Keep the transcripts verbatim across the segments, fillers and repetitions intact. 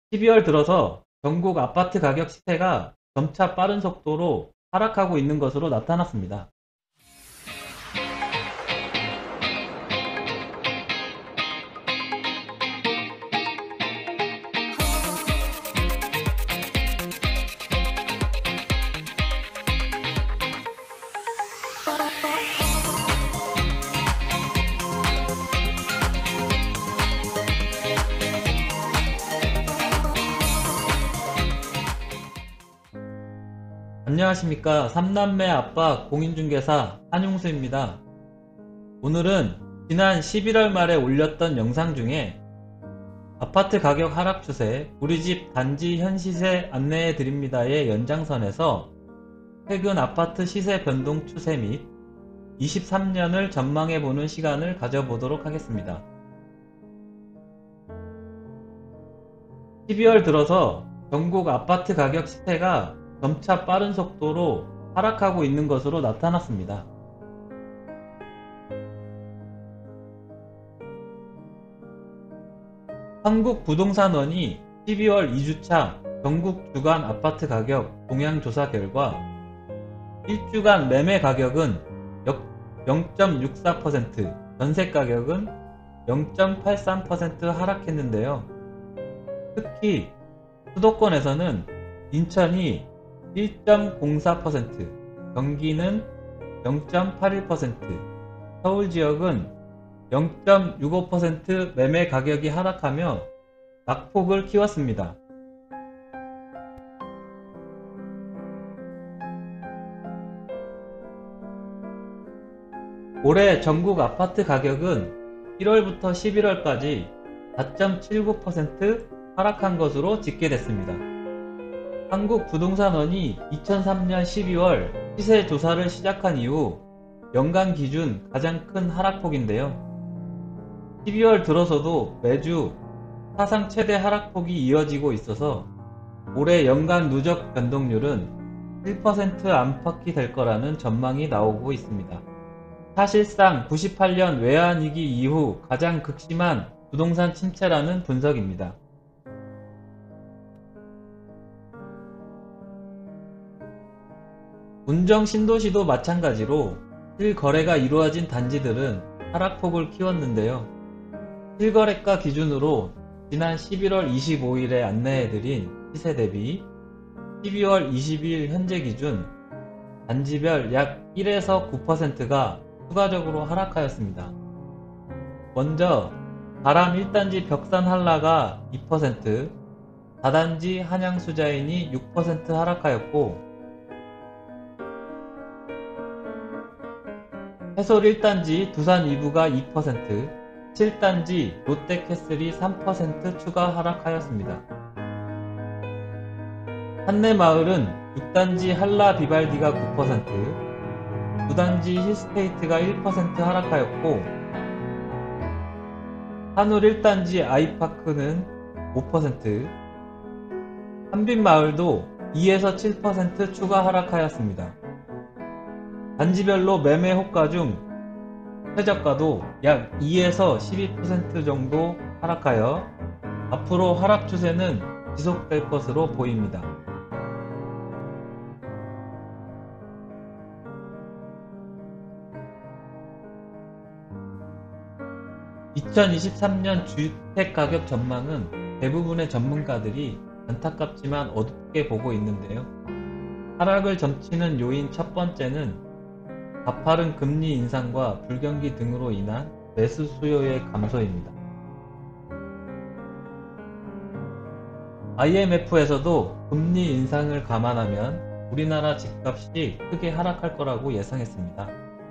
십이월 들어서 전국 아파트 가격 시세가 점차 빠른 속도로 하락하고 있는 것으로 나타났습니다. 안녕하십니까. 삼남매 아빠 공인중개사 한용수입니다. 오늘은 지난 십일월 말에 올렸던 영상 중에 아파트 가격 하락 추세 우리집 단지 현 시세 안내해 드립니다의 연장선에서 최근 아파트 시세 변동 추세 및 이십삼 년을 전망해 보는 시간을 가져보도록 하겠습니다. 십이월 들어서 전국 아파트 가격 시세가 점차 빠른 속도로 하락하고 있는 것으로 나타났습니다. 한국부동산원이 십이월 이 주차 전국 주간 아파트 가격 동향조사 결과 일 주간 매매 가격은 영 점 육사 퍼센트, 전세 가격은 영 점 팔삼 퍼센트 하락했는데요. 특히 수도권에서는 인천이 일 점 공사 퍼센트, 경기는 영 점 팔일 퍼센트, 서울 지역은 영 점 육오 퍼센트 매매 가격이 하락하며 낙폭을 키웠습니다. 올해 전국 아파트 가격은 일월부터 십일월까지 사 점 칠구 퍼센트 하락한 것으로 집계됐습니다. 한국부동산원이 이천삼 년 십이월 시세 조사를 시작한 이후 연간 기준 가장 큰 하락폭인데요. 십이월 들어서도 매주 사상 최대 하락폭이 이어지고 있어서 올해 연간 누적 변동률은 일 퍼센트 안팎이 될 거라는 전망이 나오고 있습니다. 사실상 구십팔 년 외환위기 이후 가장 극심한 부동산 침체라는 분석입니다. 운정 신도시도 마찬가지로 실거래가 이루어진 단지들은 하락폭을 키웠는데요. 실거래가 기준으로 지난 십일월 이십오일에 안내해드린 시세 대비 십이월 이십이일 현재 기준 단지별 약 일에서 구 퍼센트가 추가적으로 하락하였습니다. 먼저 가람 일 단지 벽산 한라가 이 퍼센트, 사 단지 한양수자인이 육 퍼센트 하락하였고, 해솔 일 단지 두산 이부가 이 퍼센트, 칠 단지 롯데캐슬이 삼 퍼센트 추가 하락하였습니다. 한내마을은 육 단지 한라 비발디가 구 퍼센트, 구 단지 힐스테이트가 일 퍼센트 하락하였고, 한울 일 단지 아이파크는 오 퍼센트, 한빛마을도 이에서 칠 퍼센트 추가 하락하였습니다. 단지별로 매매 호가 중 최저가도 약 이에서 십이 퍼센트 정도 하락하여 앞으로 하락 추세는 지속될 것으로 보입니다. 이천이십삼 년 주택가격 전망은 대부분의 전문가들이 안타깝지만 어둡게 보고 있는데요. 하락을 점치는 요인 첫 번째는 가파른 금리 인상과 불경기 등으로 인한 매수 수요의 감소입니다. 아이엠에프에서도 금리 인상을 감안하면 우리나라 집값이 크게 하락할 거라고 예상했습니다.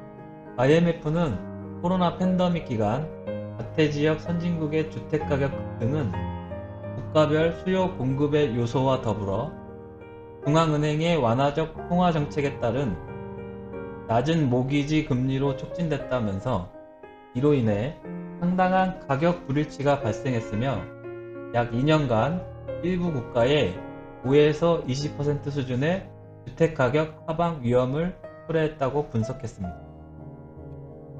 아이엠에프는 코로나 팬데믹 기간 자태지역 선진국의 주택가격 급등은 국가별 수요 공급의 요소와 더불어 중앙은행의 완화적 통화정책에 따른 낮은 모기지 금리로 촉진됐다면서 이로 인해 상당한 가격 불일치가 발생했으며 약 이 년간 일부 국가에 오에서 이십 퍼센트 수준의 주택가격 하방 위험을 초래했다고 분석했습니다.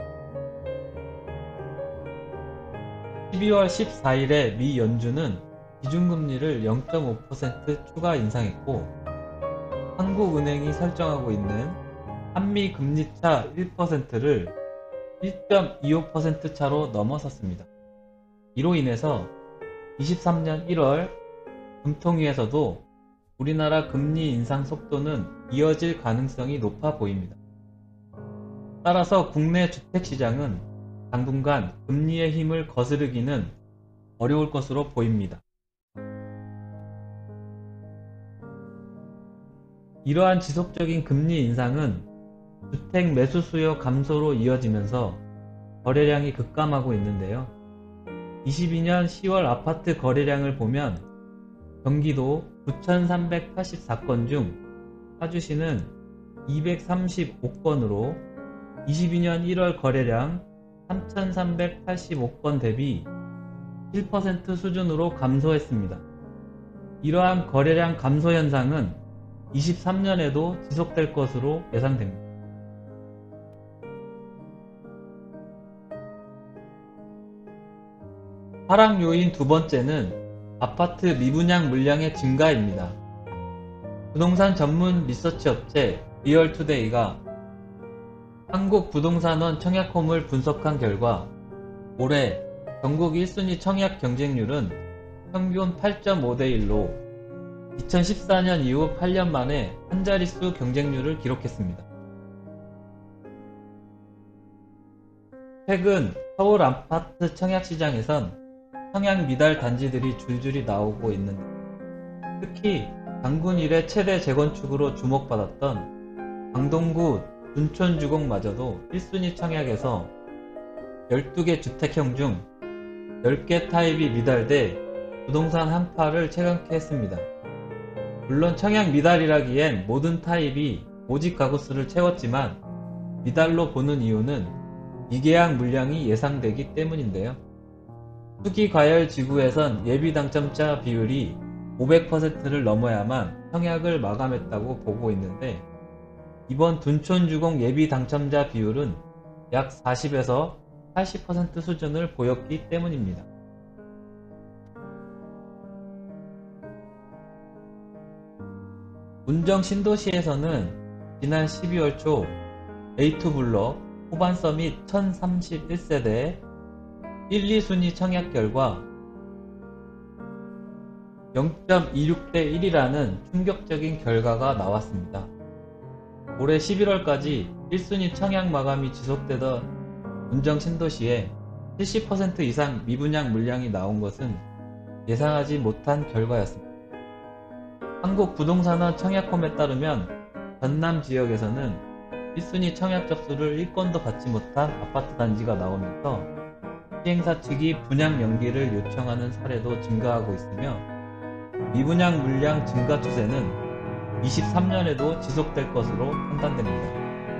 십이월 십사일에 미 연준은 기준금리를 영 점 오 퍼센트 추가 인상했고, 한국은행이 설정하고 있는 한미 금리차 일 퍼센트를 일 점 이오 퍼센트 차로 넘어섰습니다. 이로 인해서 이십삼 년 일월 금통위에서도 우리나라 금리 인상 속도는 이어질 가능성이 높아 보입니다. 따라서 국내 주택시장은 당분간 금리의 힘을 거스르기는 어려울 것으로 보입니다. 이러한 지속적인 금리 인상은 주택 매수 수요 감소로 이어지면서 거래량이 급감하고 있는데요. 이십이 년 시월 아파트 거래량을 보면 경기도 구천삼백팔십사 건 중 파주시는 이백삼십오 건으로 이십이 년 일월 거래량 삼천삼백팔십오 건 대비 일 퍼센트 수준으로 감소했습니다. 이러한 거래량 감소 현상은 이십삼 년에도 지속될 것으로 예상됩니다. 하락 요인 두 번째는 아파트 미분양 물량의 증가입니다. 부동산 전문 리서치 업체 리얼투데이가 한국 부동산원 청약홈을 분석한 결과 올해 전국 일 순위 청약 경쟁률은 평균 팔 점 오 대 일로 이천십사 년 이후 팔 년 만에 한 자릿수 경쟁률을 기록했습니다. 최근 서울 아파트 청약 시장에선 청약 미달 단지들이 줄줄이 나오고 있는데, 특히 장군 이래 최대 재건축으로 주목받았던 강동구 둔촌주공마저도 일 순위 청약에서 열두 개 주택형 중 열 개 타입이 미달돼 부동산 한파를 체감케 했습니다. 물론 청약 미달이라기엔 모든 타입이 모집 가구 수를 채웠지만 미달로 보는 이유는 미계약 물량이 예상되기 때문인데요. 투기 과열 지구에선 예비 당첨자 비율이 오백 퍼센트를 넘어야만 청약을 마감했다고 보고 있는데, 이번 둔촌주공 예비 당첨자 비율은 약 사십에서 팔십 퍼센트 수준을 보였기 때문입니다. 운정 신도시에서는 지난 십이월 초 에이 투 블럭 호반서 및 천삼십일 세대 일, 이 순위 청약 결과 영 점 이육 대 일이라는 충격적인 결과가 나왔습니다. 올해 십일월까지 일 순위 청약 마감이 지속되던 운정 신도시에 칠십 퍼센트 이상 미분양 물량이 나온 것은 예상하지 못한 결과였습니다. 한국부동산원 청약홈에 따르면 전남 지역에서는 일 순위 청약 접수를 일 건도 받지 못한 아파트 단지가 나오면서 시행사 측이 분양 연기를 요청하는 사례도 증가하고 있으며, 미분양 물량 증가 추세는 이십삼 년에도 지속될 것으로 판단됩니다.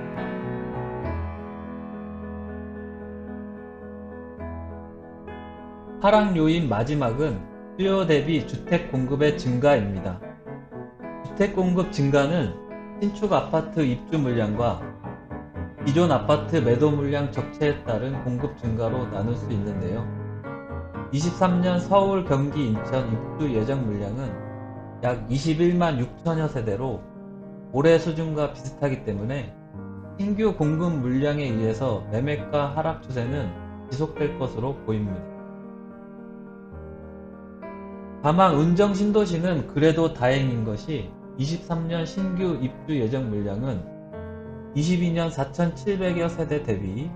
하락 요인 마지막은 수요 대비 주택 공급의 증가입니다. 주택 공급 증가는 신축 아파트 입주 물량과 기존 아파트 매도 물량 적체에 따른 공급 증가로 나눌 수 있는데요. 이십삼 년 서울, 경기, 인천 입주 예정 물량은 약 이십일만 육천여 세대로 올해 수준과 비슷하기 때문에 신규 공급 물량에 의해서 매매가 하락 추세는 지속될 것으로 보입니다. 다만 운정 신도시는 그래도 다행인 것이 이십삼 년 신규 입주 예정 물량은 이십이 년 사천칠백여 세대 대비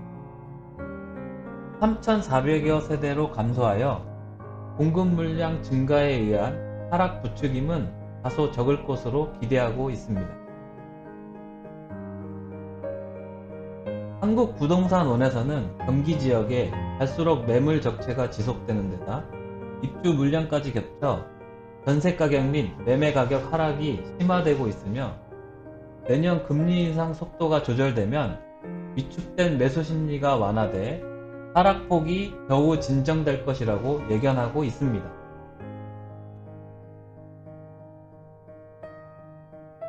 삼천사백여 세대로 감소하여 공급 물량 증가에 의한 하락 부추김은 다소 적을 것으로 기대하고 있습니다. 한국부동산원에서는 경기 지역에 갈수록 매물 적체가 지속되는 데다 입주 물량까지 겹쳐 전세 가격 및 매매 가격 하락이 심화되고 있으며, 내년 금리 인상 속도가 조절되면 위축된 매수 심리가 완화돼 하락폭이 겨우 진정될 것이라고 예견하고 있습니다.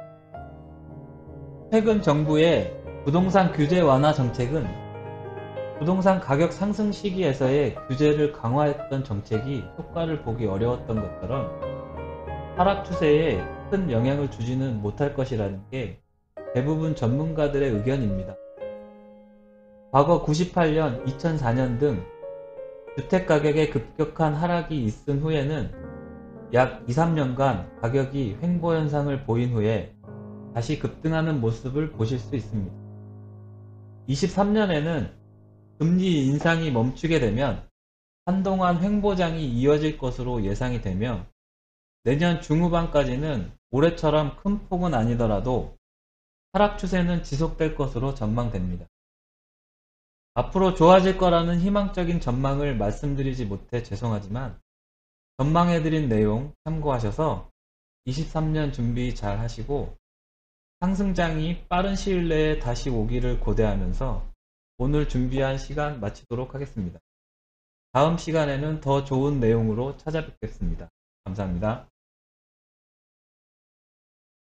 최근 정부의 부동산 규제 완화 정책은 부동산 가격 상승 시기에서의 규제를 강화했던 정책이 효과를 보기 어려웠던 것처럼 하락 추세에 큰 영향을 주지는 못할 것이라는 게 대부분 전문가들의 의견입니다. 과거 구십팔 년, 이천사 년 등 주택가격의 급격한 하락이 있은 후에는 약 이, 삼 년간 가격이 횡보 현상을 보인 후에 다시 급등하는 모습을 보실 수 있습니다. 이십삼 년에는 금리 인상이 멈추게 되면 한동안 횡보장이 이어질 것으로 예상이 되며 내년 중후반까지는 올해처럼 큰 폭은 아니더라도 하락 추세는 지속될 것으로 전망됩니다. 앞으로 좋아질 거라는 희망적인 전망을 말씀드리지 못해 죄송하지만 전망해드린 내용 참고하셔서 이십삼 년 준비 잘 하시고 상승장이 빠른 시일 내에 다시 오기를 고대하면서 오늘 준비한 시간 마치도록 하겠습니다. 다음 시간에는 더 좋은 내용으로 찾아뵙겠습니다. 감사합니다.